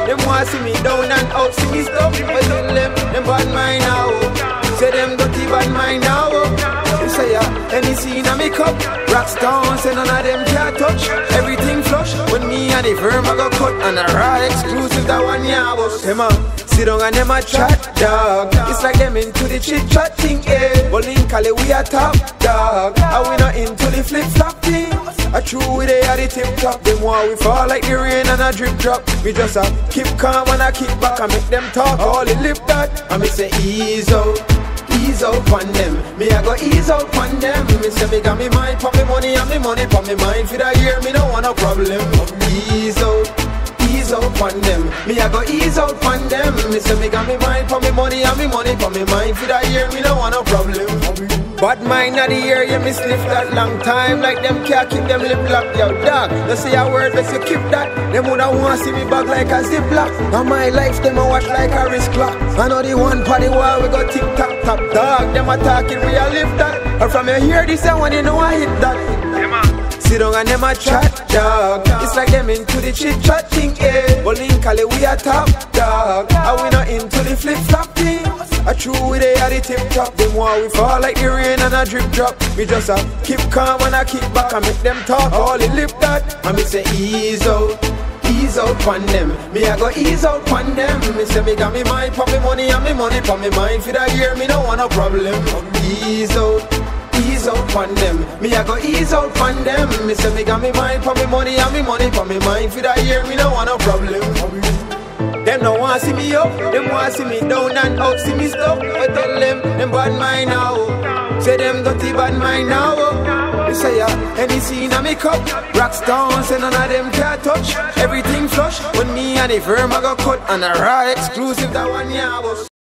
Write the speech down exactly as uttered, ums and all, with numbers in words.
Them want see me down and out, see me stuff. But tell them, them bad mind now. Say them dirty bad mind now. You say yeah, any scene I make up. Rockstone, say none of them can't touch. Everything flush. When me and the firm I go cut. And a raw exclusive that one yeah was. Them a sit down and them a chat, dog. It's like them into the chit chat thing, eh. But in Cali we a top, dog. And we not into the flip flop thing. I true we they are the tip top. Them want we fall like the rain and a drip drop. We just a keep calm and I keep back and make them talk. All the lip that and me say ease out. Ease out on them, me I go ease out on them. Me say me got me mind for me money and me money for me mind. For the year me don't want no problem. Ease out, ease out on them, me I go ease out on them. Me say me got me mind for me money and me money for me mind. For the year me don't want no problem. Bad mind of the year, yeah, me sniff that long time. Like them can't keep them lip locked, yo, dog. You say a word, let's you keep that. Them woulda wanna see me back like a ziplock. And my life, them a watch like a wrist clock. I know the one party wall, we go tick tock top, dog. Them a talking, we a lift that. And from you hear this, I want you know I hit that. Sit down and them a chat, dog. It's like them into the chit chat thing, eh. But in Cali we a top, dog. And we not into the flip flop thing. I true we they are the tip top. Them want we fall like the rain and a drip drop. We just a keep calm and I keep back and make them talk. All the lip that and me say ease out, ease out on them. Me I go ease out on them. Me say me got me mind for me money and me money for me mind. For the year me don't want no problem. Ease out, ease out on them. Me I go ease out on them. Me say me got me mind for me money and me money for me mind. For the year me don't want no problem. Them no want see me up, them want see me down and out, see me stuff. But tell them, them bad mind now. Say them dirty bad mind now. You say yeah, any scene I make up. Rockstone, say none of them can't touch. Everything flush, when me and the firm I go cut. And a raw exclusive that one yeah was.